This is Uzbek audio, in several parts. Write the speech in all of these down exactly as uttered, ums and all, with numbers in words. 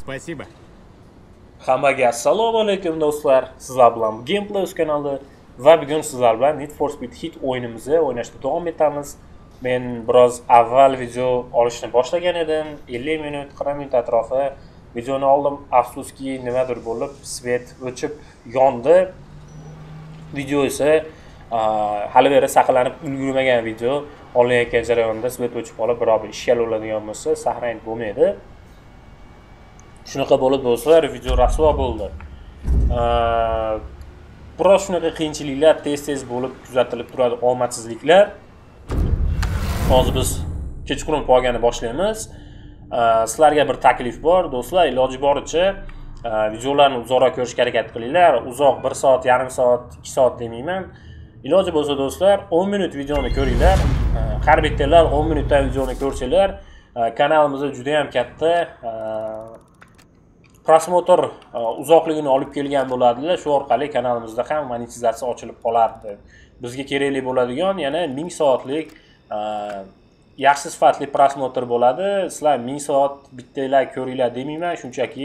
Спасибо. Hammaga assalomu alaykum do'stlar. Sizlar bilan Gameplay kanali va bugun sizlar bilan Need for Speed Heat o'yinimizni o'ynashda davom etamiz. Men biroz avval video olishni boshlagan edim. ellik minut, qirq minut atrofi videoni oldim. Afsuski nimadir bo'lib, svet o'chib yondi. Video esa hali beri saqlanib ulgurmagan video. Olinayotgan jarayonda svet o'chib qolib, biror bir ishga oladigan bo'lsa, saqlanib bo'lmaydi. Shunaqa bo'lib do'stlar, video rasvo bo'ldi. Biroz shunaqa qiyinchiliklar tez-tez bo'lib kuzatilib turadi, omadsizliklar. Hozir biz kechqurun poygani boshlaymiz. Sizlarga bir taklif bor, do'stlar, iloji boricha videolarni uzoqroq ko'rishga harakat qilinglar. Uzoq bir soat, yarim soat, ikki soat demayman. Iloji bo'lsa do'stlar, o'n minut videoni ko'ringlar. Har bittalar o'n minutdan videoni ko'rsanglar, kanalimizda juda ham katta prosmotr uzoqligini olib kelgan bo'ladilar. Shu orqali kanalimizda ham monetizatsiya ochilib qolardi. Bizga kerakli bo'ladigan yana ming soatlik yaxshi sifatli prosmotr bo'ladi. Sizlar ming soat bittalar ko'ringlar demayman, shunchaki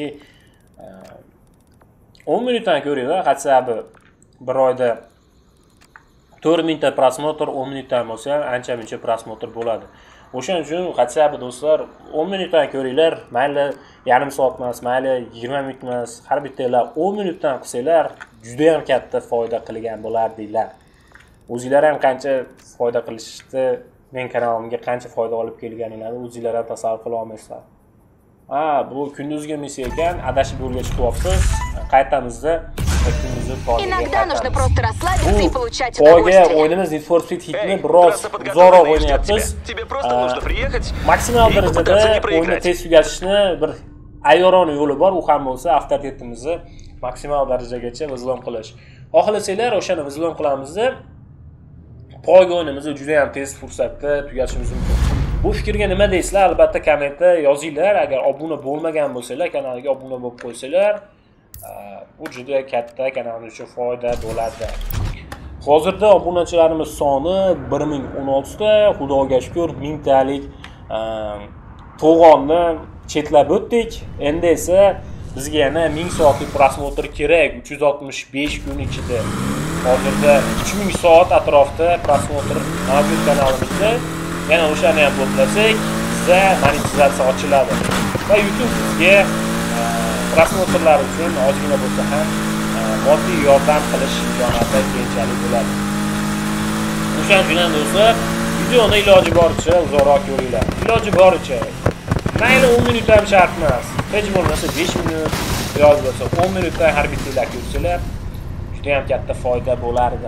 o'n minutdan ko'ringlar. Hatsabi bir oyda to'rt mingta prosmotr o'n minutdan bo'lsa ham ancha-muncha prosmotr bo'ladi. O'shaning uchun hatsabi do'stlar o'n minutdan ko'ringlar. Mayli yarim soat emas, mayli yigirma minut emas, har bittalar o'n minutdan qilsanglar juda ham katta foyda qilgan bo'lardinglar. O'zingizlar ham qancha foyda qilishdi, men kanalimga qancha foyda olib kelganinglarni o'zingizlar ham tasavvur qila olmaysizlar. Ha, bu kunduzgi missiya ekan, adashib yo'lga chiqyapsiz. Qaytamizda Иногда нужно просто расслабиться и получать удовольствие. Poyga o'yinimiz Need for Speed Heat'ni biroz uzoqroq o'ynayapmiz. Maksimal darajada o'yinni tez tugatishni bir ayyorona yo'li bor, u ham bo'lsa avtoritetimizni maksimal darajagacha vizlon qilish. Xohlasanglar o'shani vizlon qilamiz-da, poyga o'yinimizni juda ham tez fursatda tugatishimiz mumkin. Bu fikrga nima deysizlar? Albatta kommentda yozinglar. Agar obuna bo'lmagan bo'lsanglar, kanalga obuna bo'lib qo'ysanglar, bu juda katta kanalimiz uchun foyda bo'ladi. Hozirda obunachilarimiz soni bir ming o'n olti ta, xudoga shukr mingtalik to'g'onni chetlab o'tdik. Endi esa bizga yana ming soatlik prosmotr kerak, uch yuz oltmish besh kun ichida. Hozirda uch ming soat atrofida prosmotr mavjud kanalimizda. Yana o'shani ham to'plasak, bizga monetizatsiya ochiladi. Va YouTube bizga prosmotrlar uchun ozgina bo'lsa ham moddiy yordam qilish imkoniyati keyinchalik bo'ladi. O'shaning uchun ham do'stlar, videoni iloji boricha uzoqroq ko'ringlar. Iloji boricha. Mayli o'n minut ham shart emas. Hech bo'lmasa besh minut yoki bo'lsa o'n minutdan har bittalar ko'rsanglar, juda ham katta foyda bo'lardi.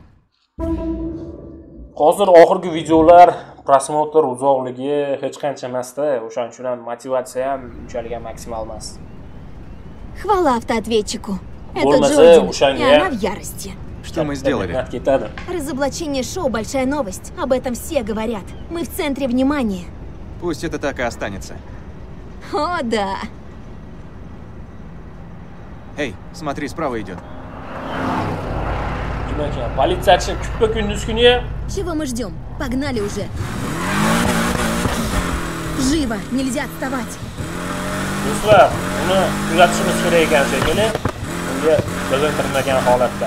Hozir oxirgi videolar prosmotr uzoqligi hech qancha emasda, o'shaning uchun ham motivatsiya ham unchalik ham maksimal emas. Хвала автоответчику. Это Джордин, и она в ярости. Что мы сделали? Разоблачение шоу – большая новость. Об этом все говорят. Мы в центре внимания. Пусть это так и останется. О, да. Эй, смотри, справа идет. Полиция күппе-күндүз күнү. Чего мы ждем? Погнали уже. Живо, нельзя отставать. Do'stlar, uni kuzatishimiz kerak ekan shekilli. Unga bilintirmagan holatda.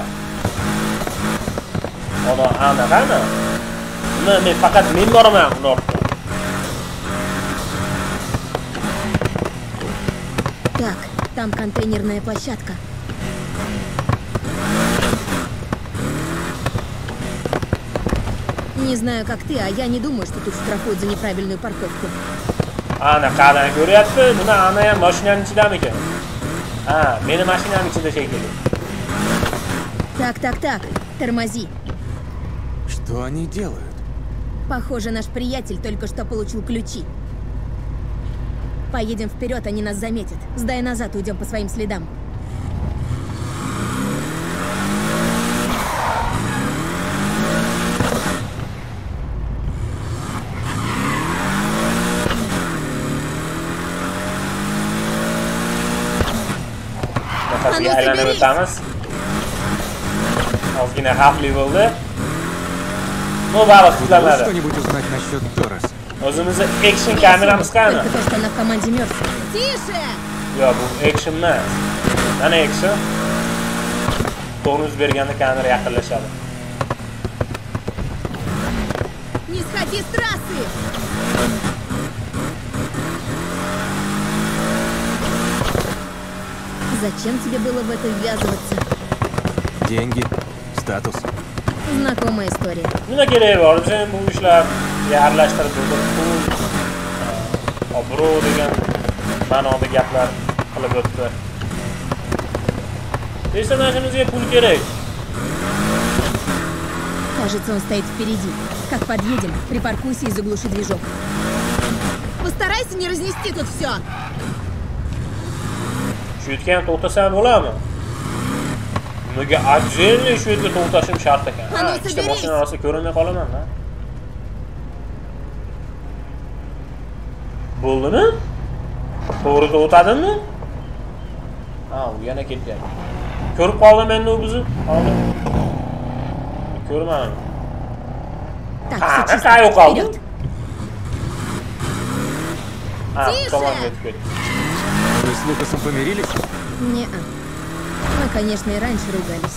Ona ana qani? Uni men faqat men boraman uni ortda. Так, там контейнерная площадка. Не знаю, как ты, а я не думаю, что тут штрафуют за неправильную парковку. Ana qadani ko'ryapti. Buni ana ham mashinaning ichidamikan? Ha, meni mashinam ichida shekilli. Так, так, так. Тормози. Что они делают? Похоже, наш приятель только что получил ключи. Поедем вперед, они нас заметят. Сдай назад, уйдем по своим следам. Bizga aylanib o'tamiz. Ozgina xavfli bo'ldi. Ну, baribir sizlanadi. Что-нибудь узнать насчет Торрес? O'zimizda action kameramiz qani? Только то, что она в команде мертв. Тише! Yo, bu action emas. Mana action. Tornuz berganda kamera yaqinlashadi. Не сходи с трассы! Зачем тебе было в это ввязываться? Деньги, статус. Знакомая история. Nima keragi bor? Sen bu ishlar aralashtirib pul, obro' degan ma'noda gaplar qilib o'tdi. Personajimizga pul kerak. Кажется, он стоит впереди. Как подъедем, припаркуйся и заглуши движок. Постарайся не разнести тут все. Shu yerga to'xtasam bo'ladimi? Nimaga отдельно shu yerga to'xtashim shart ekan? Ha, ikkita mashina orasida ko'rinmay qolaman-da. Bo'ldimi? To'g'ri o'tadimi? Ha, u yana ketyapti. Ko'rib qoldim endi u bizni. Hozir. Ko'rmadim. Так, Ha, все чисто. qayoqqa qoldi? Вперед. Ha, Тише! tomon ketib ketdi. Вы с Лукасом помирились? Не-а. Мы, конечно, и раньше ругались.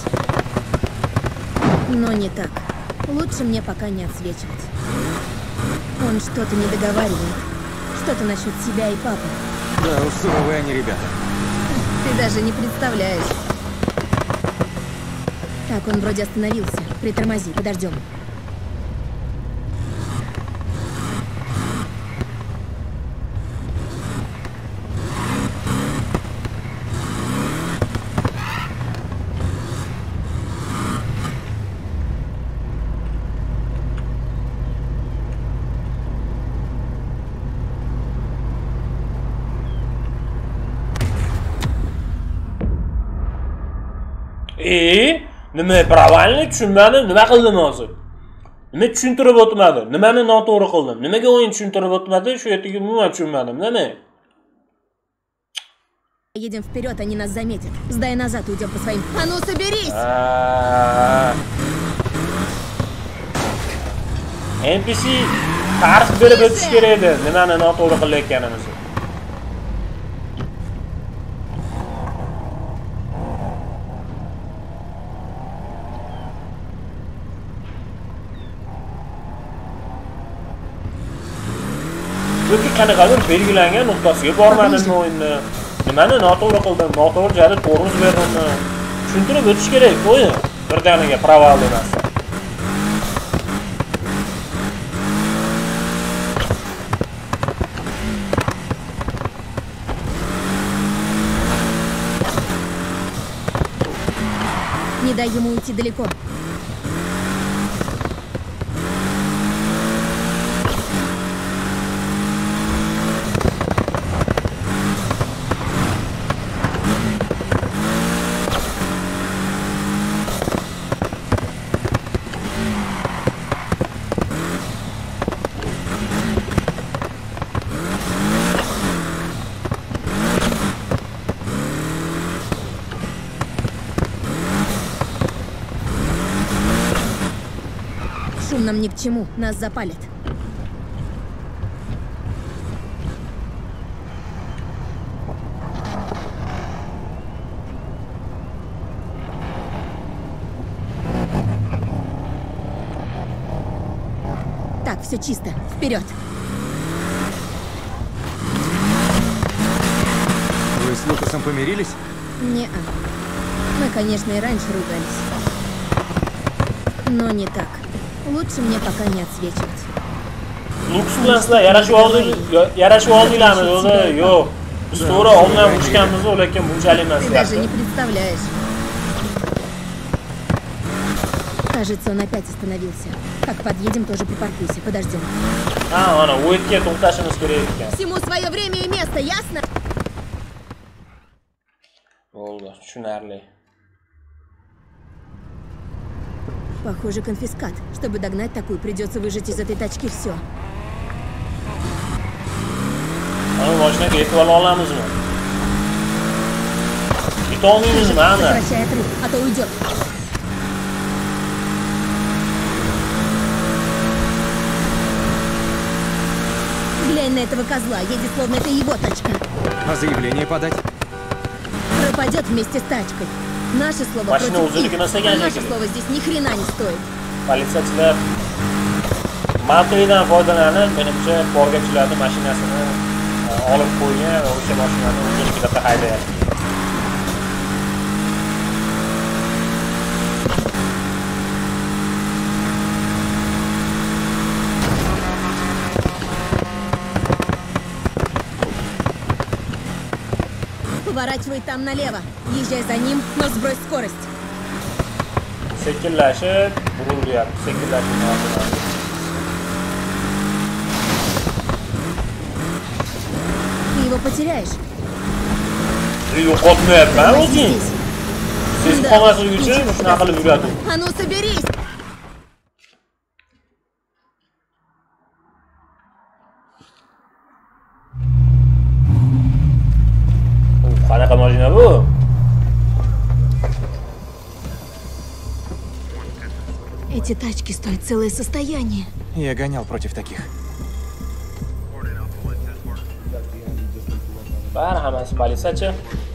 Но не так. Лучше мне пока не отсвечивать. Он что-то не договаривает. Что-то насчет себя и папы. Да уж, суровые они ребята. Ты даже не представляешь. Так, он вроде остановился. Притормози, подождем. E, nima pravalni tushunmadim, nima qildim hozir? Nima tushuntirib o'tmadi? Nimani noto'g'ri qildim? Nimaga o'yin tushuntirib o'tmadi? Shu yerga umuman tushunmadim, nima? Едем вперед, они нас заметят. Сдай назад, уйдем по своим. А ну соберись! N P C tarix berib o'tish kerak edi. Nimani noto'g'ri qilayotganimizni. Yoki qanaqadir belgilangan nuqtasiga bormadimmi o'yinni? Nimani noto'g'ri qildim? Noto'g'ri joyda tormoz berdimmi? Tushuntirib o'tish kerak o'yin. Birdaniga proval emas. Не дай ему уйти далеко. Шум нам ни к чему, нас запалят. Так, все чисто. Вперед! Вы с Лукасом помирились? Не-а. Мы, конечно, и раньше ругались. Но не так. Лучше мне пока не отсвечивать. Luks bilan sizlar yarashib oldinglar, yarashib oldinglarmi? Yo'qmi? Yo'q. Biz to'g'ri olmay urushganmiz, lekin bunchalik emas. Ты даже не представляешь. Кажется, он опять остановился. Как подъедем, тоже припаркуйся, подождем. Ha, mana u yerga to'xtashimiz kerak ekan. Всему свое время и место, ясно? Bo'ldi, tushunarli. Похоже, конфискат. Чтобы догнать такую, придется выжать из этой тачки все. Ana mashinaga yetib ola olamizmi? Yeta olmaymizmi ana? Прекращай отрыв, а то уйдет. Глянь на этого козла, едет словно это его тачка. А заявление подать? Пропадет вместе с тачкой. Наше слово Машина против o'zinikini их, istagan а наше shekilli. слово здесь ни хрена не стоит. Politsiyachilar mavqedan foydalanib, menimcha borgachilarni mashinasini e, olib qo'ygan va o'sha mashinani o'zinikida haydayapti. Поворачивай там налево. Езжай за ним, но сбрось скорость. Sekinlashib, burilyapti. Sekinlashib mavqedan. Ты его потеряешь. Yo'qotmayapman Тормози o'zing. здесь. Siz Да, qolmasligi uchun ничего shunaqa qilib yuradi. А ну соберись! Qanaqa mashina bu? Эти тачки стоят целое состояние. Я гонял против таких. Bari hammasi politsiyachi.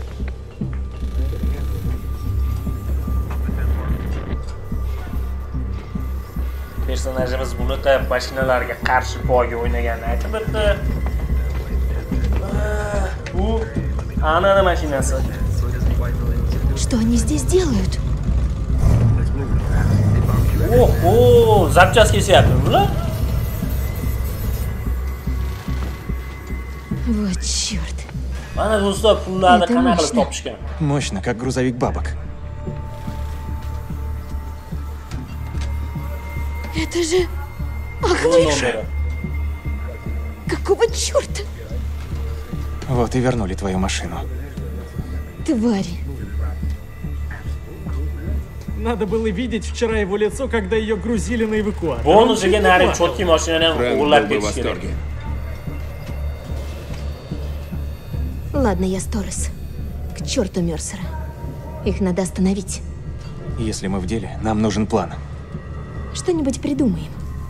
Personajimiz bunaqa mashinalarga qarshi poyga o'ynaganini aytib o'tdi. Bu Anani mashinasi. Что они здесь делают? Oho, zapchas kesyapti bular. Вот черт. Mana do'stlar, pullarni Это qanaqa qilib мощно. topishgan? Мощно, как грузовик бабок. Это же... Ах Bu ты, nomeri. какого черта? Вот и вернули твою машину. Твари. Надо было видеть вчера его лицо, когда ее грузили на эвакуатор. Bonusiga Он чуть не nari плакал. chotki mashinani ham Фрэнк o'g'irlab был бы в ketish kerak. восторге. Ладно, я Сторос. К черту Мерсера. Их надо остановить. Если мы в деле, нам нужен план. Что-нибудь придумаем.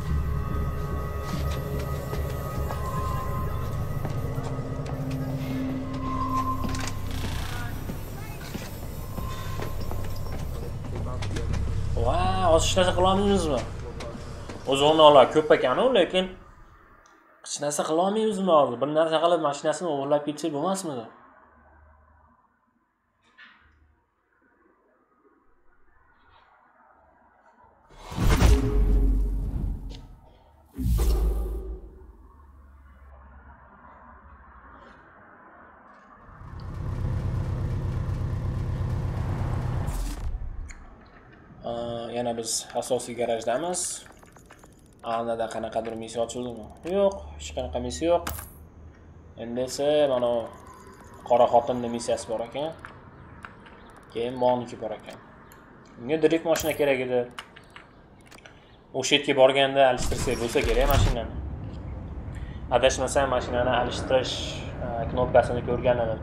Vay, hozir hech narsa qila olmaymizmi? O'zg'irnoqlar ko'p ekan-ku, lekin hech narsa qila olmaymizmi hozir? Bir narsa qilib mashinasini o'g'irlab ketsak bo'lmasmidi? Yana biz asosiy garajdamiz. Anada qanaqadir missiya ochildimi? Yo'q, hech qanaqa missiya yo'q. Endi esa mana qora xotinning missiyasi bor ekan. Keyin Moniki bor ekan. Unga drift mashina kerak edi. O'sha yerga borganda alishtirsak bo'lsa kerak mashinani. Adashmasam mashinani alishtirish knopkasini ko'rgan edim.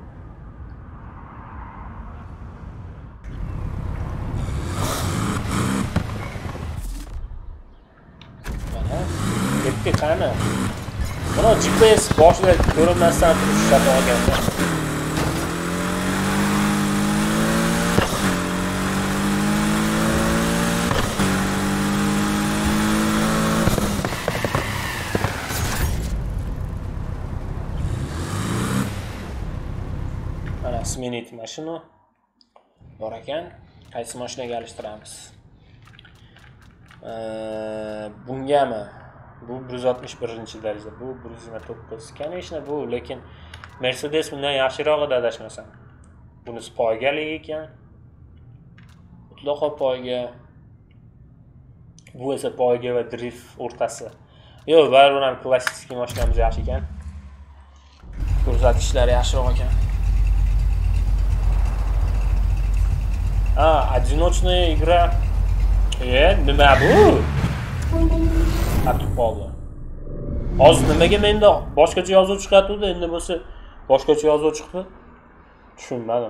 Ketdi qani? Mana G P S boshida ko'rinmasdan turib ishlab olganda. Mana smenit mashina bor ekan. Qaysi mashinaga alishtiramiz? Bungami? Bu bir yuz oltmish birinchi daraja, bu bir yuz yigirma to'qqiz. Конечно, bu, lekin Mercedes bundan yaxshiroq edi adashmasam. Bunisi poygalik ekan. Mutlaqo poyga. Bu esa poyga va drift o'rtasi. Yo'q, baribir ham klassik mashinamiz yaxshi ekan. Ko'rsatkichlari yaxshiroq ekan. А, одиночная игра. E, nima bu? Atib qoldi. Hozir nimaga menda boshqacha yozuv chiqadi, endi bo'lsa boshqacha yozuv chiqdi? Tushunmadim.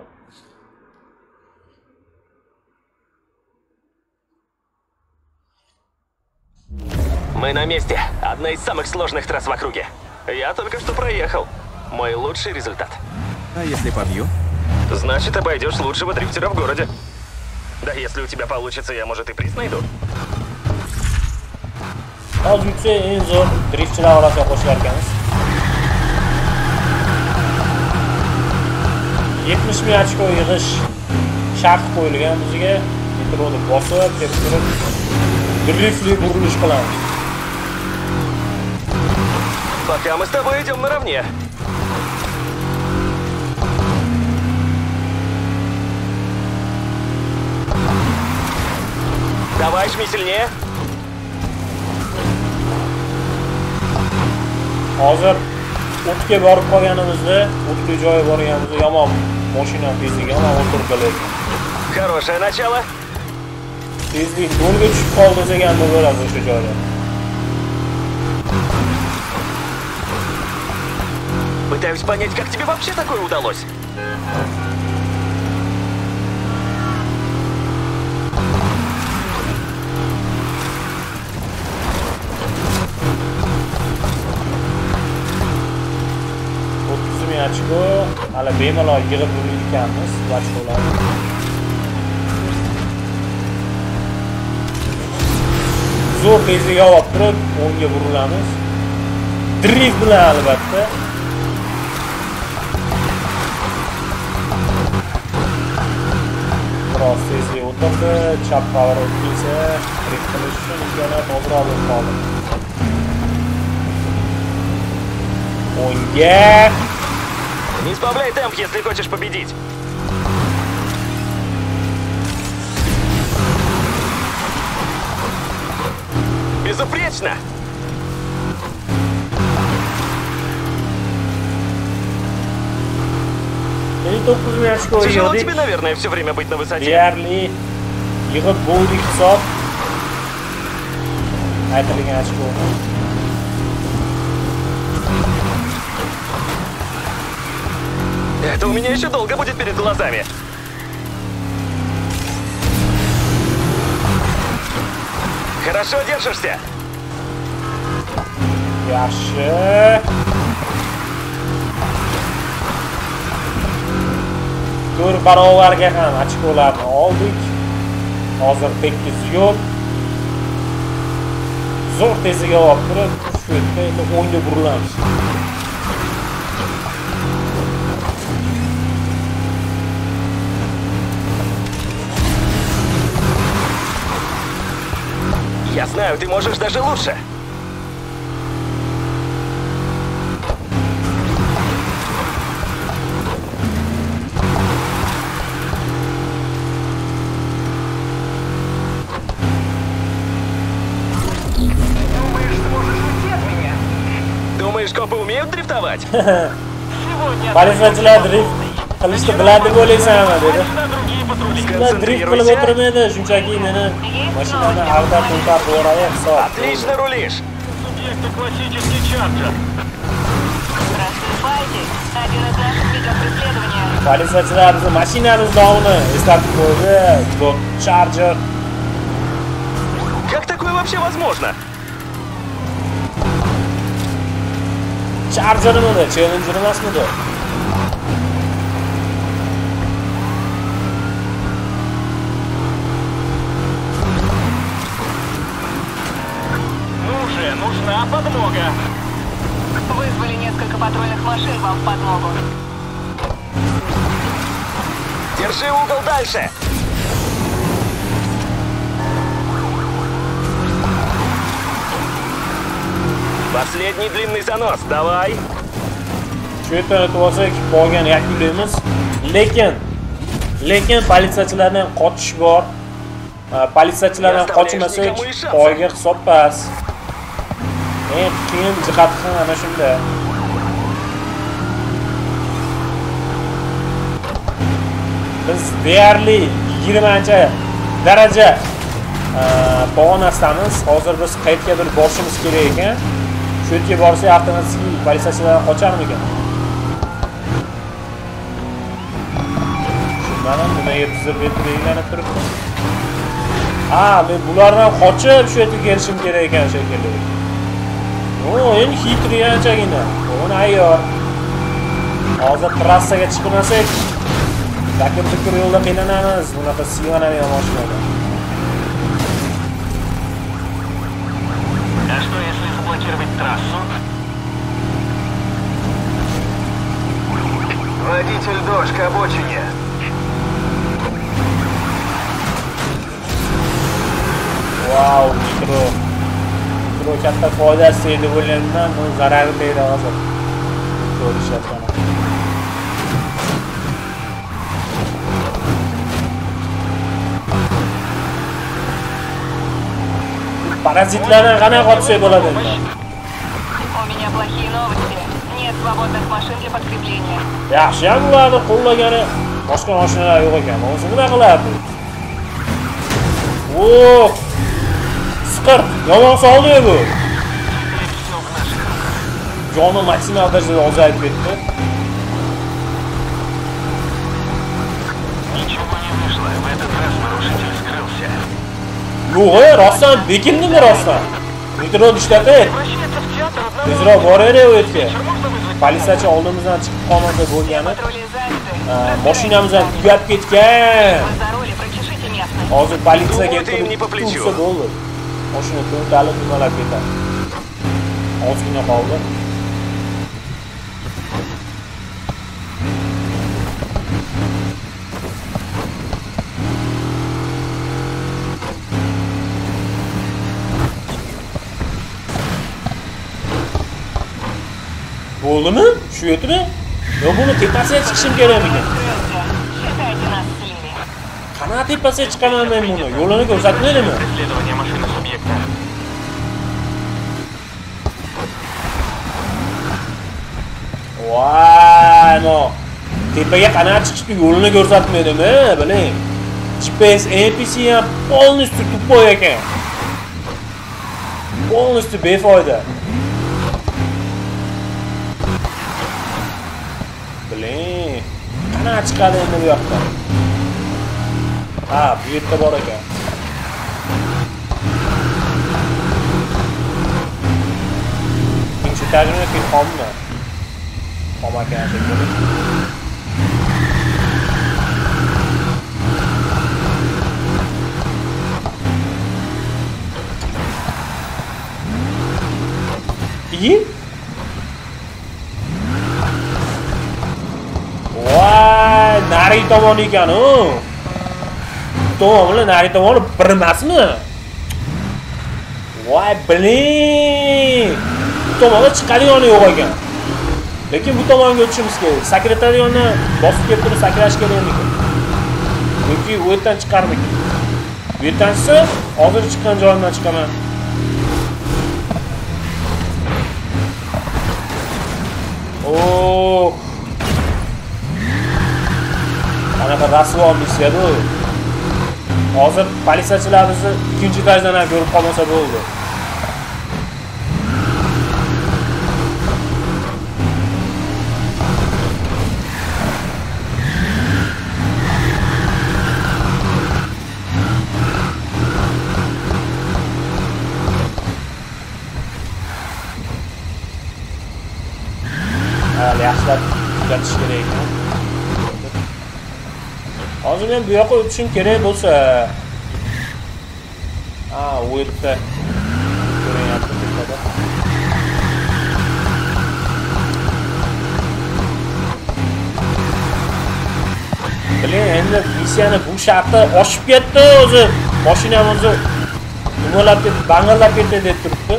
Мы на месте. Одна из самых сложных трасс в округе. Я только что проехал. Мой лучший результат. А если побью? Значит, обойдешь лучшего дрифтера в городе. Да если у тебя получится, я, может, и приз найду. Hozircha eng zo'r driftchilar orasiga qo'shilar ekanmiz. yetmish ming ochko yig'ish shart qo'yilgan bizga. Metroda bosib, deb turib driftli burilish qilamiz. Пока мы с тобой идем наравне. Давай, жми сильнее. Hozir o'tga borib qolganimizda, o'tli joyga borganimizda yomon mashina tezligi ham o'tirib Хорошее начало. Tezlik yo'lga tushib qoldi deganda bo'ladi o'sha joyda. Пытаюсь понять, как тебе вообще такое удалось. o'ttiz ming ochko, hali bemalol yig'ib bo'lmayotganmiz ochkolarni. Zo'r tezlik olib turib, o'ngga burilamiz. Drift bilan albatta. Biroz tezlik o'tirdi, chap qavarib kelsa, drift qilish uchun imkoniyat ozroq bo'lib qoldi. O'ngga. Не сбавляй темп, если хочешь победить. Безупречно! Тяжело тебе, наверное, все время быть на высоте. Deyarli yig'ib bo'ldik hisob. Aytilgan ochko. Это у меня еще долго будет перед глазами. Хорошо держишься. Yaxshi. To'rt barobarga ham ochkolarni oldik. Hozir tekis yo'l. Zo'r tezligiga olib turib, shu yerda endi o'ngga burilamiz. Я знаю, ты можешь даже лучше. Думаешь, копы умеют дрифтовать? Politsiyachilar drift qilishni biladi deb o'ylaysanmi dedi. Ular drift qilib o'tirmaydi, shunchaki meni mashinani ag'dar to'ntar bo'raya hisob. Отлично рулишь. Субъекты классический чарджер. Рассыпайте. Один из наших ведет преследование. Politsiyachilar bizni mashinamiz nomini eslatib qo'ydi. Dot Charger. Как такое вообще возможно? Charger nimada? Challenger emasmidi? Ну же, нужна подмога. Вызвали несколько патрульных машин вам в подмогу. Держи угол дальше. Последний длинный занос. Давай. Shu yerdan o'tib olsak, qolgan yakunlaymiz. Lekin lekin politsiyachilardan qochish bor. Politsiyachilardan qochmasak, poyga hisob pas. Men qiyin jihati ham ana shunda. Biz deyarli yigirmanchi daraja pog'onasidamiz. Hozir biz qayergadir borishimiz kerak ekan. Shu yerga borsak, avtomatik politsiyachilar qocharmikan? Mana nimaga bizga belgilanib turibdi? Ha, men bulardan qochib shu yerga kelishim kerak ekan shekilli. O'yin xitri anchagina. O'n ayyor. Hozir trassaga chiqmasak, takir-tukir yo'lda qiynalamiz. Bunaqa siyonadigan mashinalar. А что, если заблокировать трассу? Водитель дождь к обочине. Wow, mikro. Mikro katta foydasi edi o'ylamdan, bu zarari tegdi hozir. Ko'rishyapman. Parazitlarni qanaqa otsak bo'ladi endi? У меня плохие новости. Нет свободных машин для подкрепления. Yaxshi ham ularni qo'llagani boshqa mashinalar yo'q ekan. O'zi nima qiladi? O! Sqir, yomon soldi bu. Joni maksimal darajada ozayib ketdi. Ничего не вышло. В этот раз нарушитель скрылся. Yo'q, rostdan bekindimi rostdan? Metro ishlatib, Возвращается в театр одного. tezroq boraverib u yerga. Можно вызвать? Politsiyachi oldimizdan chiqib qolmasa bo'lgani, Патрули заняты. mashinamiz ham tugab ketgan. Вы за rul, прочешите местность. Hozir politsiya Ну, вот им не по kelib плечу. tursa bo'ldi. Mashina to'ntalib nimalab ketadi. Ozgina qoldi. Bo'ldimi? Shu yermi? Yo, buni tepasiga chiqishim kerak ekan. Скрылся. Считайте нас слили. Qanaqa tepasiga chiqaman men buni? Yo'lini ko'rsatmaydimi? Преследование машины субъекта. Voy, no. Tepaga qanaqa chiqishni yo'lini ko'rsatmaydimi? Biling. G P S N P C ham полностью тупой ekan. Полностью befoyda. Biling. Qanaqa chiqadi endi bu yoqdan? Ha, bu yerda bor ekan. Ikkinchi tarjima qilib qoldim. Qolmagan shekilli. İyi. Vay, nari tomon ekan u. Tomon bilan nari tomoni bir emasmi? Voy, biling. Bu tomonga chiqadigani yo'q ekan. Lekin bu tomonga o'tishimiz kerak. Sekretarionni bosib kelib turib sakrash kerakmi? Yoki u yerdan chiqarmikin? Bu yerdansa hozir chiqqan joyimdan chiqaman. Oh. Qanaqa rasvo missiya bu. Hozir politsiyachilar bizni ikkinchi etajdan ham ko'rib qolmasa bo'ldi. Hali yaxshilab tugatish kerak ekan. Hozir men bu yoqqa o'tishim kerak bo'lsa. Ha, u yerda ko'ryapti tepada. Biling, endi missiyani bu shartda oshib ketdi o'zi. Mashinam o'zi nimalab ketdi, bang'illab ketdi deb turibdi.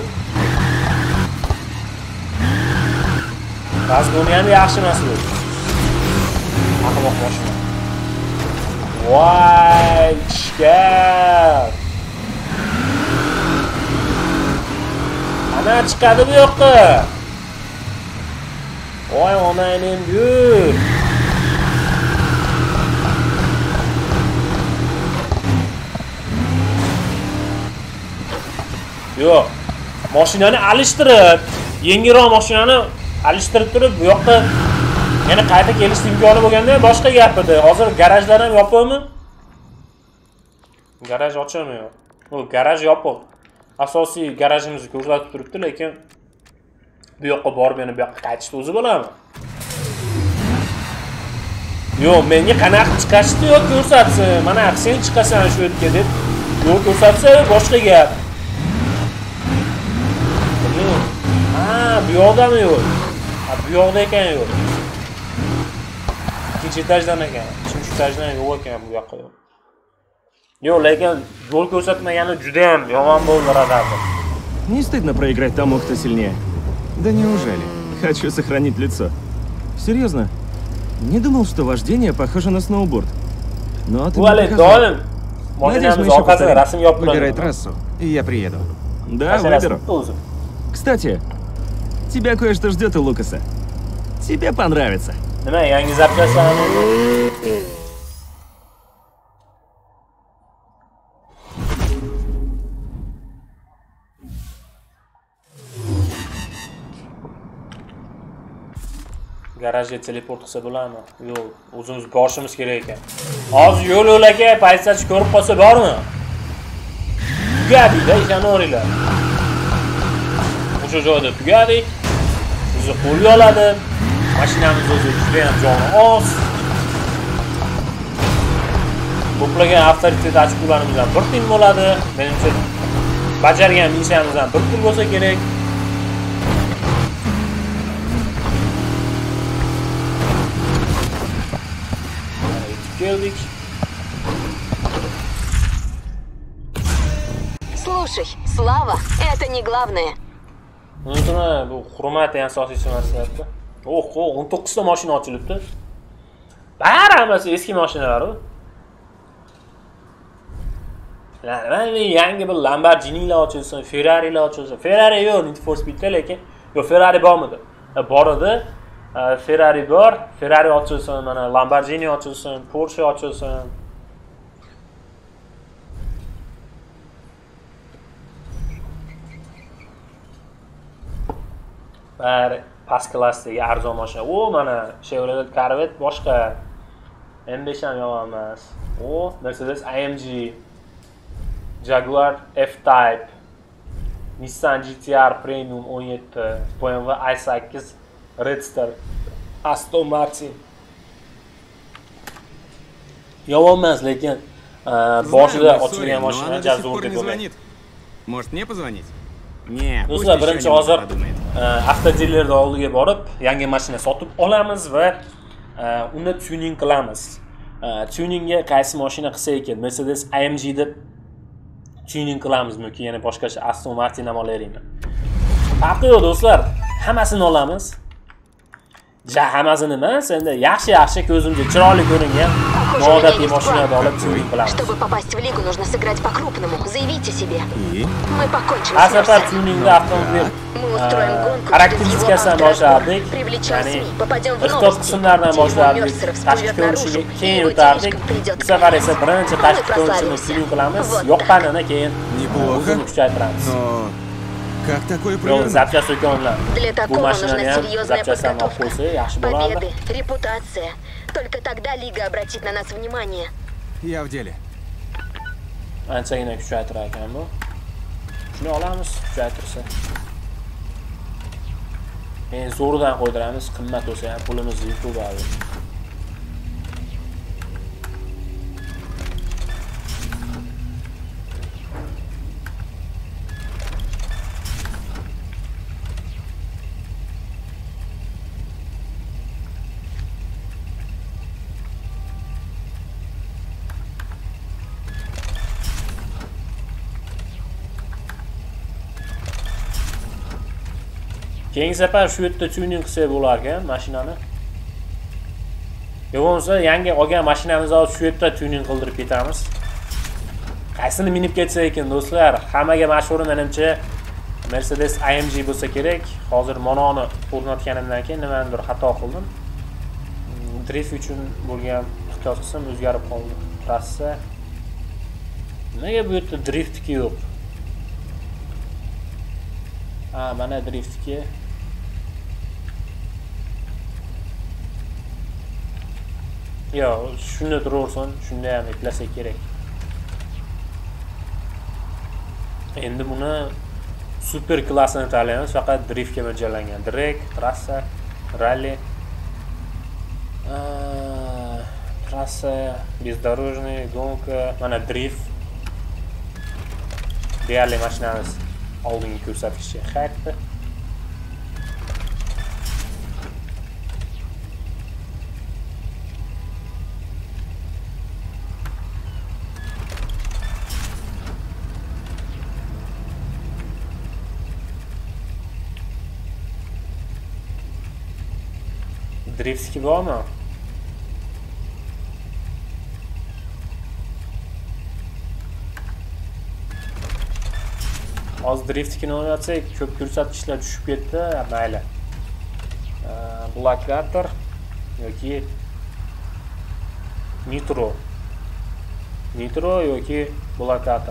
Razgoni ham yaxshi emas bu. Aqloq mashina. Voy, ishkar. Ana chiqadi bu yoqqa. Voy, onayning yur. Yo'q. Mashinani alishtirib, yengilroq mashinani alishtirib turib, bu yoqqa yana qayta kelish imkoni bo'lganda boshqa gap edi. Hozir garajlar ham yopibmi? Garaj ochilmayapti. Bu garaj yopiq. Asosiy garajimizni ko'rsatib turibdi, lekin bu yoqqa borib yana bu yoqqa qaytishni o'zi bo'ladimi? Yo'q, menga qanaqa chiqishni yo'q ko'rsatsin. Mana sen chiqasan shu yerga deb yo'q ko'rsatsa boshqa gap. Ha, bu yoqdami yo'q? Ha, bu yoqda ekan yo'q. Ikkinchi etajdan ekan. Uchinchi etajdan yo'q ekan bu yoqqa yo'q. Yo'q, lekin yo'l ko'rsatmagani juda ham yomon bo'ldi radar. Не стыдно проиграть тому, кто сильнее? Да неужели? Хочу сохранить лицо. Серьезно? Не думал, что вождение похоже на сноуборд. Но ты Bu мне hali показал. doim Надеюсь, мы mashinamiz еще orqasiga повторим. rasm yopib Выбирай qo'yamiz. трассу, и я приеду. Да, выберу. Кстати, тебя кое-что ждет у Лукаса. Тебе понравится. Nima, yangi zapchastlarni? Garajga teleport qilsa bo'ladimi? Yo'q, o'zimiz borishimiz kerak ekan. Hozir yo'l yo'laka paysachi ko'rib qolsa bormi? Tugadik-da, ishonavringlar. O'sha joyda tugadik. Bizni qo'lga oladi. Mashinamiz o'zi juda ham joni oz. To'plagan avtoritet ochkolarimizdan bir tiyin bo'ladi. Menimcha bajargan missiyamizdan bir pul bo'lsa kerak. Geldik. Слушай, слава — это не главное. Unutma, bu hurmat degan asosiy narsalar-da. O'q, o'n to'qqiz ta mashina ochilibdi. Bari hammasi eski mashinalar. Mana yangi bir Lamborghini'lar ochilsin, Ferrari'lar ochilsin. Ferrari yo'q, Need for Speed'da lekin. Yo'q, Ferrari bormidi. Bor edi. Ferrari bor, Ferrari ochilsin, mana Lamborghini ochilsin, Porsche ochilsin. Bari past klassdagi arzon mashina. O, mana Chevrolet Corvette boshqa. M besh ham yomon emas. O, Mercedes A M G, Jaguar F-Type, Nissan G T R Premium o'n yetti, B M W i sakkiz Redster, Aston Martin. Yomon emas, lekin boshida ochilgan mashina jazor deb o'ylayman. Может, мне позвонить? Не, Do'stlar, birinchi hozir avtodilerning oldiga borib, yangi mashina sotib olamiz va uni tuning qilamiz. Tuningga qaysi mashina qilsa ekan, Mercedes A M G deb tuning qilamizmi yoki yana boshqacha Aston Martin ham olaylikmi? Farqi yo'q do'stlar, hammasini olamiz. Ja, hammasini emas, endi yaxshi-yaxshi ko'zimga chiroyli ko'ringan noodatiy mashinani olib tuning qilamiz. Чтобы попасть в лигу, нужно сыграть по-крупному. Заявите себе. И? Мы покончим Har с safar Мерси. tuningda avtomobil Мы устроим гонку xarakteristikasidan boshlardik. Привлечем Ya'ni СМИ, попадем в iqtisod новости, qismlaridan где его boshlardik. Мерсер Tashqi всплывет наружу, ko'rinishiga и keyin его o'tardik. девочкам придет Bu safar esa конец. birinchi Мы tashqi ko'rinishini прославимся. tuning qilamiz. Вот Yoqqanini keyin Неплохо. o'zini kuchaytiramiz. Но как такое Yo'q, провернуть? zapchast do'konlar. Для Bu такого mashinani нужна ham серьезная zapchastdan olib подготовка. qo'ysa yaxshi bo'lardi. Победы, репутация. Только тогда Лига обратит на нас внимание. Я в деле. Anchagina kuchaytirar ekan bu. Shuni olamiz, kuchaytirsa. Men zo'ridan qo'ydiramiz, qimmat bo'lsa ham pulimizni yutib oladi. Keyingi safar shu yerda tuning qilsak bo'lar ekan mashinani. Yo bo'lmasa yangi olgan mashinamizni olib shu yerda tuning qildirib ketamiz. Qaysini minib ketsa ekan do'stlar, hammaga mashhur menimcha Mercedes A M G bo'lsa kerak. Hozir mononi o'rnatganimdan keyin nimanidir xato qildim. Drift uchun bo'lgan ixtiyoz qism o'zgarib qoldi. Trassa. Nega bu yerda driftki yo'q? Ha, mana driftki. Yo, shunda turaversin, shunda ham eplasak kerak. Endi buni super klassini tanlaymiz, faqat driftga mo'ljallangan. Drag, trassa, rally. Trassa, бездорожный, гонка, mana drift. Deyarli mashinamiz oldingi ko'rsatkichi qaytdi. Driftski bormi? Az driftini o'ynatsak, ko'p ko'rsatkichlar tushib ketdi. Mayli. Blokator yoki nitro. Nitro yoki blokator.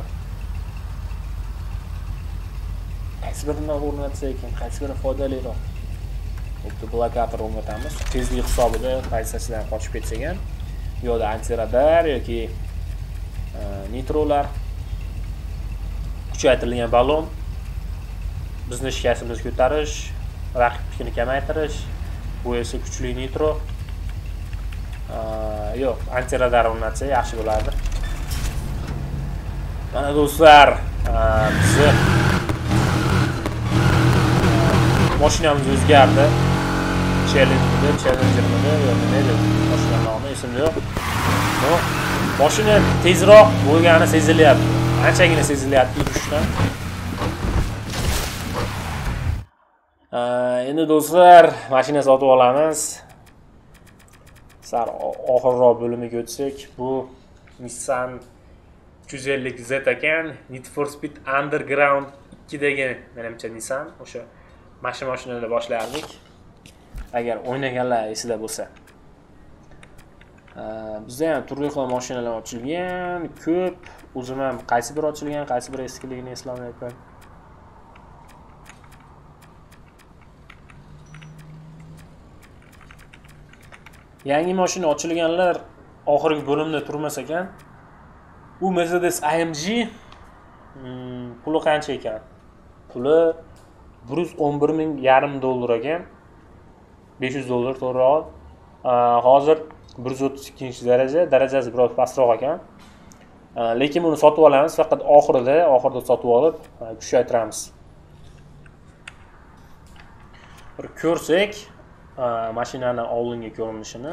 Qaysi birini o'rnatsak ekan, qaysi biri foydaliroq? Xuddi blokator o'rnatamiz. Tezlik hisobida qaysidan qochib ketsak ham, yo'da antiradar yoki nitrolar. Kuchaytirilgan balon. Bizni shikastimizni ko'tarish, raqibnikini kamaytirish. Bu esa kuchli nitro. Yo'q, antiradar o'rnatsa yaxshi bo'lardi. Mana do'stlar, bizni mashinamiz o'zgardi. Challenger, Challenger'da yo'q, nima edi? Mashina nomi esimda yo'q. No, mashina tezroq bo'lgani sezilyapti. Anchagina sezilyapti yurishdan. Endi do'stlar, mashina sotib olamiz. Sar oxirroq bo'limiga o'tsak, bu Nissan uch yuz ellik Z ekan, Need for Speed Underground ikkidagi menimcha Nissan, o'sha mashina mashinalarni boshlardik. Agar o'ynaganlar esida bo'lsa. Bizda ham turli xil mashinalar ochilgan, ko'p. O'zim ham qaysi bir ochilgan, qaysi bir eskiligini eslamayapman. Yangi mashina ochilganlar oxirgi bo'limda turmas ekan. Bu Mercedes A M G puli qancha ekan? Puli bir yuz o'n bir ming yarim dollar ekan. besh yuz dollar to'g'ri. Hozir bir yuz o'ttiz ikkinchi daraja, darajasi biroz pastroq ekan. Lekin buni sotib olamiz, faqat oxirida, oxirida sotib olib, kuchaytiramiz. Bir ko'rsak, mashinani oldingi ko'rinishini.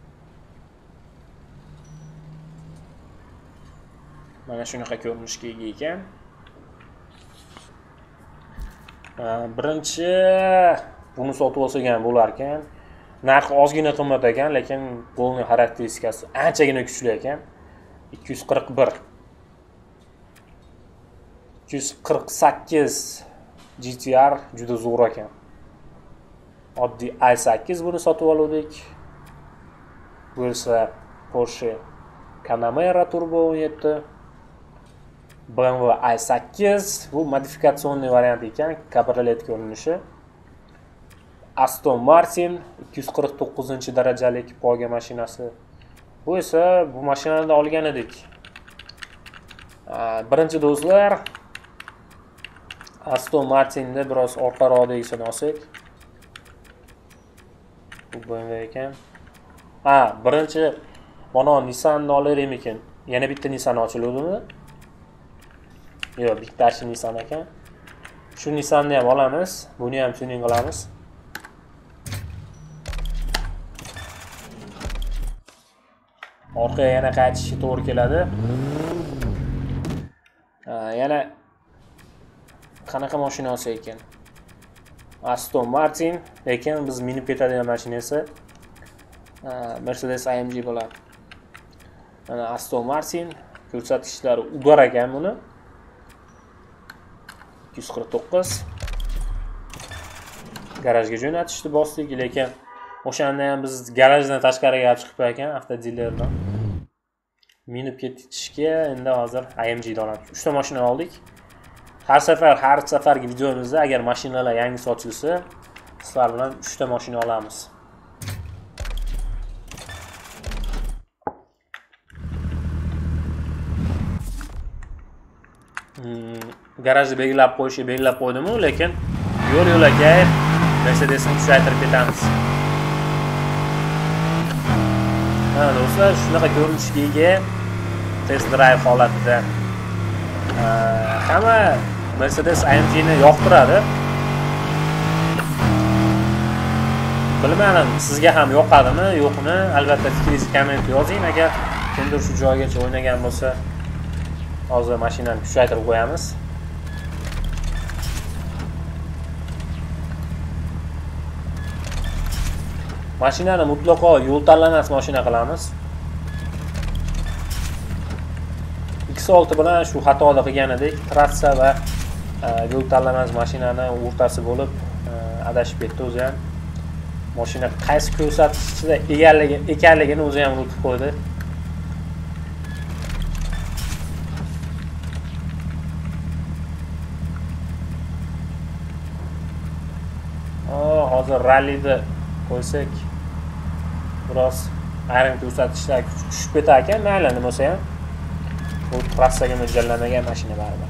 Mana shunaqa ko'rinishga ega ekan. Birinchi buni sotib olsak ham bo'lar ekan. Narxi ozgina qimmat ekan, lekin bo'lgan xarakteristikasi anchagina kuchli ekan. ikki yuz qirq bir ikki yuz qirq sakkiz G T R juda zo'r ekan. Oddiy i sakkiz buni sotib oldik. Bu esa Porsche Panamera Turbo o'n yetti. B M W i sakkiz bu modifikatsionni variant ekan, kabriolet ko'rinishi. Aston Martin ikki yuz qirq to'qqizinchi darajalik poyga mashinasi. Bu esa bu mashinani olgan edik. Birinchi do'stlar, Aston Martinni biroz orqaroqdagisini olsak. Bu B M W ekan. Ha, birinchi mana Nissanni olar ekan. Yana bitta Nissan ochiluvdimi? Yo'q, bittasi Nissan ekan. Shu Nissanni ham olamiz, buni ham tuning qilamiz. Orqaga yana qaytishga to'g'ri keladi. Yana qanaqa mashina olsa ekan? Aston Martin, lekin biz minib ketadigan mashinasi Mercedes A M G bo'ladi. Mana Aston Martin ko'rsatkichlari udar ekan buni. ikki yuz qirq to'qqiz. Garajga jo'natishni bosdik, lekin o'shanda ham biz garajdan tashqariga olib chiqib ekan avtodilerdan. Minib ketishga endi hozir A M G olamiz. uchta mashina oldik. Har safar, har safargi videomizda agar mashinalar yangi sotilsa, sizlar bilan uchta mashina olamiz. garajni belgilab qo'yishga belgilab qo'ydim-ku, lekin yo'l-yo'lakay Mercedesni kuchaytirib ketamiz. Ha, do'stlar, shunaqa ko'rinishga ega test drive holatida. Hamma Mercedes A M G ni yoqtiradi. Bilmadim, sizga ham yoqadimi, yo'qmi? Albatta fikringizni kommentga yozing. Agar kimdir shu joygacha o'ynagan bo'lsa, hozir mashinani kuchaytirib qo'yamiz. Mashinani mutlaqo yo'l tanlamas mashina qilamiz. X olti bilan shu xatoni qilgan edik. Trassa va yo'l tanlamas mashinani o'rtasi bo'lib adashib ketdi o'zi ham. Mashina qaysi ko'rsatkichda ekanligini o'zi ham unutib qo'ydi. Oh, hozir rallida qo'ysak biroz ayrim ko'rsatkichlar tushib ketar ekan, mayli nima bo'lsa ham. Bu trassaga mo'ljallanmagan mashina baribir.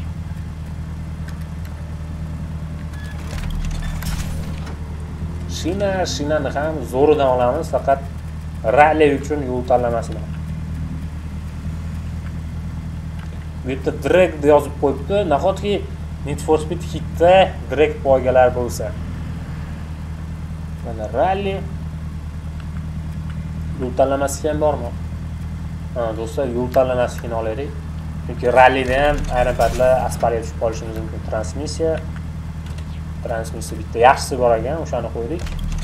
Shina, shinani ham zo'ridan olamiz, faqat rally uchun yo'l tanlamasini. Bu yerda direkt yozib qo'yibdi. Nahotki Need for Speed Hit'da direkt poygalar bo'lsa. Mana rally yo'l tanlamasi ham bormi? Ha, do'stlar, yo'l tanlamasini olaylik. Chunki rallida ham ayrim paytlar asfaltga tushib qolishimiz mumkin. Transmissiya Transmissiya bitta yaxshisi bor ekan, o'shani qo'ydik.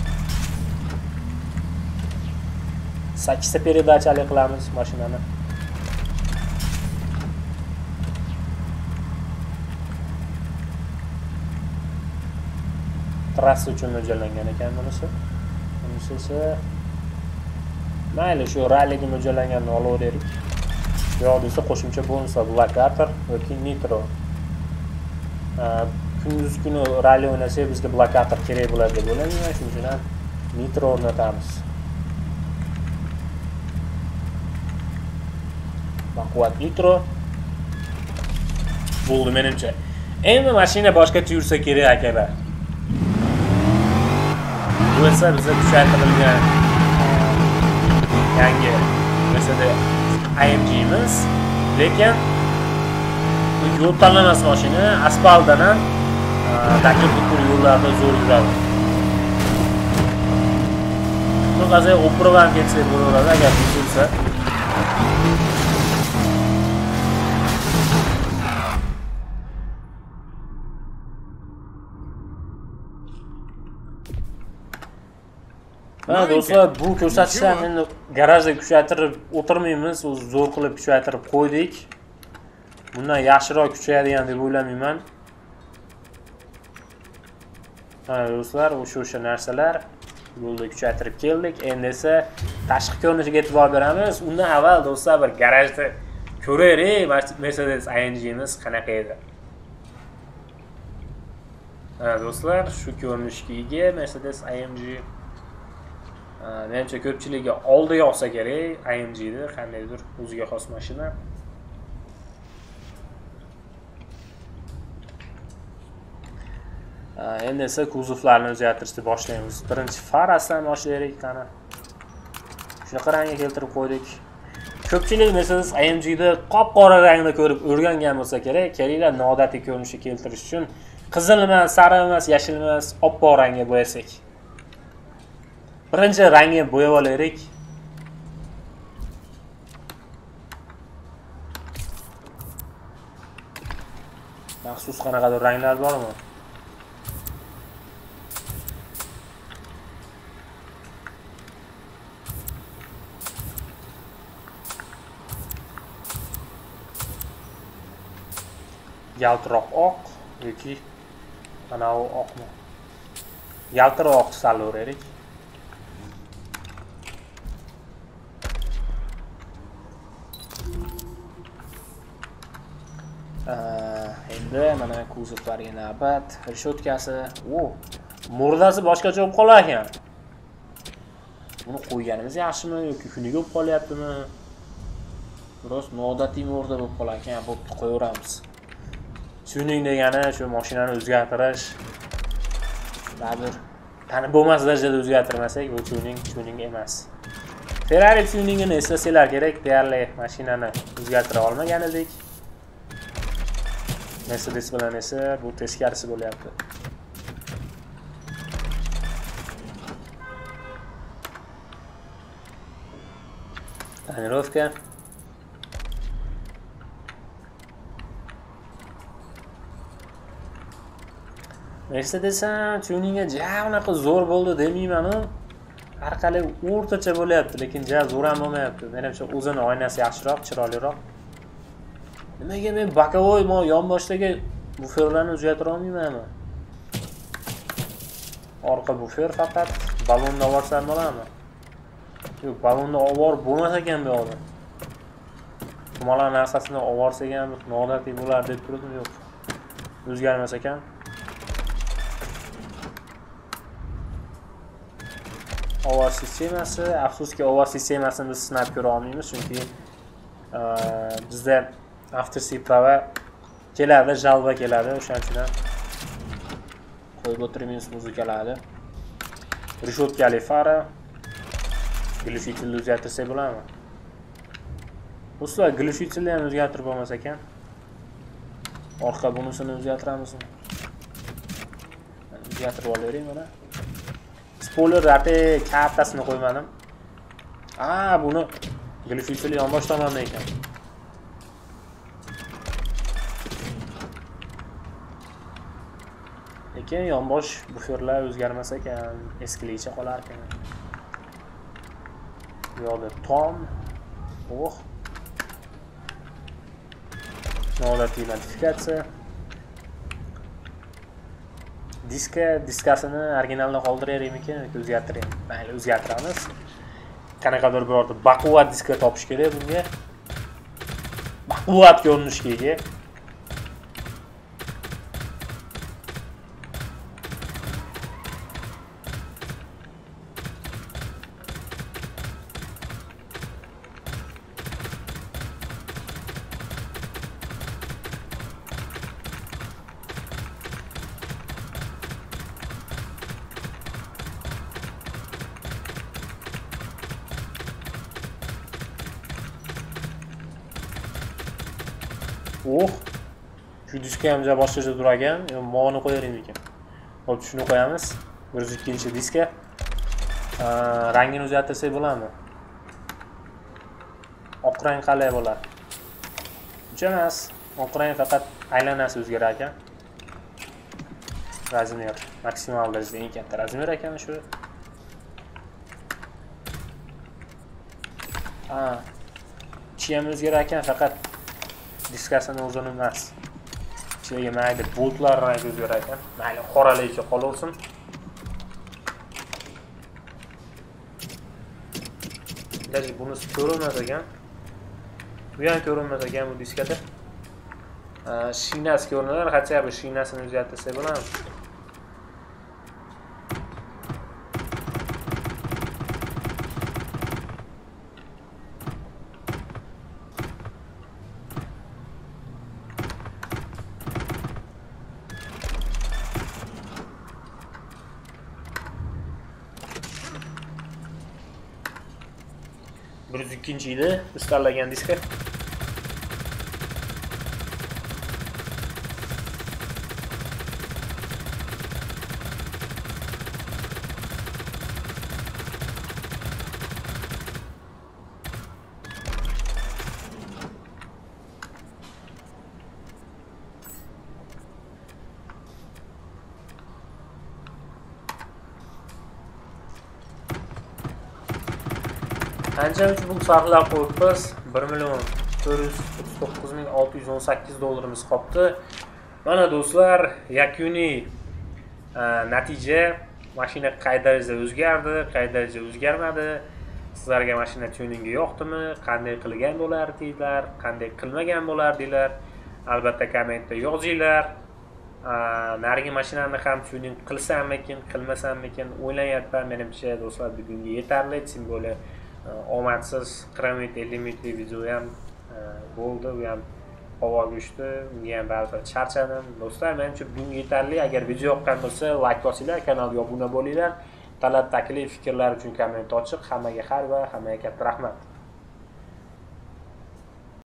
sakkizta peredachali qilamiz mashinani. Trassa uchun mo'ljallangan ekan bunisi. Bunisi esa mayli, shu ralliga mo'ljallanganini olaveraylik. Yo'q desa qo'shimcha bonuslar blokator yoki nitro. Kunduz kuni rally o'ynasak bizga blokator kerak bo'ladi deb o'ylayman, shuning uchun ham nitro o'rnatamiz. Baquvvat nitro bo'ldi menimcha. Endi mashina boshqacha yursa kerak akalar. Bu esa bizga kuchaytirilgan yangi Mercedes A M G imiz, lekin bu yo'l tanlamas mashina, asfaltdan ham dakil-dukur yo'llarda zo'r yuradi. Bu qazay o'pirib ham ketsak bo'laveradi agar buzilsa. Ha, do'stlar, bu ko'rsatishlarni endi garajda kuchaytirib o'tirmaymiz, o'z zo'r qilib kuchaytirib qo'ydik. Bundan yaxshiroq kuchayadigan deb o'ylamayman. Ha, do'stlar, o'sha-o'sha narsalar yo'lda kuchaytirib keldik. Endi esa tashqi ko'rinishiga e'tibor beramiz. Undan avval do'stlar bir garajda ko'raylik, Mercedes A M G imiz qanaqa edi. Ha, do'stlar, shu ko'rinishga ega Mercedes A M G. Menimcha ko'pchilikga oldiga olsa kerak A M G ni, qandaydir o'ziga xos mashina. Endi esa kuzovlarni o'zgartirishni boshlaymiz. Birinchi farasidan boshlaylik qani. Shunaqa rangga keltirib qo'ydik. Ko'pchilik Mercedes A M G ni qop-qora rangda ko'rib o'rgangan bo'lsa kerak, kelinglar noodatiy ko'rinishni keltirish uchun qizil emas, sariq emas, yashil emas, oppoq rangga bo'yasak. Birinchi rangni bo'yab olaylik. Maxsus qanaqadir ranglar bormi? Yaltiroq oq yoki ana u oqmi? Yaltiroq tanlayveraylik. Endi mana kuzovlarga navbat. Reshotkasi, o, murdasi boshqacha bo'lib qolar ekan. Buni qo'yganimiz yaxshimi yoki kuniga bo'lib qolyaptimi? Biroz noodatiy murda bo'lib qolar ekan, bo'pti, qo'yaveramiz. tuning degani shu mashinani o'zgartirish. Baribir tanib bo'lmas darajada o'zgartirmasak, bu tuning tuning emas. Ferrari tuningini eslasanglar kerak, deyarli mashinani o'zgartira olmagan edik. Mercedes bilan esa bu teskarisi bo'lyapti. Tonirovka. Mercedes ham tuninga ja unaqa zo'r bo'ldi demayman-ku. Har qalay o'rtacha bo'lyapti, lekin ja zo'r ham bo'lmayapti. Menimcha o'zini oynasi yaxshiroq, chiroyliroq. Nimaga men bakovoy mo yonboshdagi buferlarni o'zgartira olmaymanmi? Orqa bufer faqat balonni olsam bo'ladimi? Yo'q, balonni olib bo'lmas ekan bu yoqda. Tumalar narsasini olsak ham noodatiy bo'lar deb turdim, yo'q. O'zgarmas ekan. Ovoz sistemasi, afsuski ovoz sistemasini biz sinab ko'ra olmaymiz, chunki bizda Aftersi Prava keladi, jalba keladi, o'shaning uchun qo'yib o'tiramiz muzikalarni. Rishotkali fara, glifitelni o'zgartirsak bo'ladimi? Do'stlar, glifitelni ham o'zgartirib bo'lmas ekan. Orqa bunisini o'zgartiramizmi? O'zgartirib olavering mana. Spoiler rapi kattasini qo'ymadim. A, buni glifitelni yonbosh tomonda ekan. Lekin yonbosh buferlar o'zgarmas ekan, eskiligicha qolar ekan. Bu yoqda tom. Oh. Noodatiy modifikatsiya. Diska, diskasini originalda qoldiraylikmi, o'zgartiraylik. Mayli, o'zgartiramiz. Qanaqadir birorta baquvvat diska topish kerak bunga. Baquvvat ko'rinishga ega. Oh, shu diska ham ja boshqacha turar ekan, moni qo'yaring ekan. Hop, shuni qo'yamiz. bir yuz ikkinchi diska. Rangini o'zgartirsak bo'ladimi? Oq rang qalay bo'ladi? Uncha emas. Oq rang faqat aylanasi o'zgarar ekan. Razmer maksimal darajada eng katta razmer ekan shu. Ha. Ichi ham o'zgarar ekan, faqat diskasini o'zini emas. Ichiga mayli boltlar rangi o'zgarar ekan. Mayli qoraligicha qolaversin. Даже bunisi ko'rinmas ekan. Bu ham ko'rinmas ekan bu diskada. Shinasi ko'rinar, hatto bu shinasini o'zgartirsa bo'ladimi? bir yuz ikkinchi yili istalgan diska. Qancha uchun bu sarflab qo'yibmiz? bir million to'rt yuz o'ttiz to'qqiz ming olti yuz o'n sakkiz dollarimiz qolibdi. Mana do'stlar, yakuniy natija, mashina qay darajada o'zgardi, qay darajada o'zgarmadi? Sizlarga mashina tuningi yoqdimi? Qanday qilgan bo'lardinglar, qanday qilmagan bo'lardinglar? Albatta kommentda yozinglar. Narigi mashinani ham tuning qilsammikin, qilmasammikin o'ylayapman. Menimcha do'stlar, bugunga yetarli, tim bo'lib omadsiz qirq minut ellik minutlik video ham bo'ldi. U ham havo go'shti, unga ham baribir charchadim. Do'stlar, menimcha bunga yetarli. Agar video yoqqan bo'lsa, like bosinglar, kanalga obuna bo'linglar. Talab, taklif, fikrlar uchun komment ochiq. Hammaga har va hammaga katta rahmat.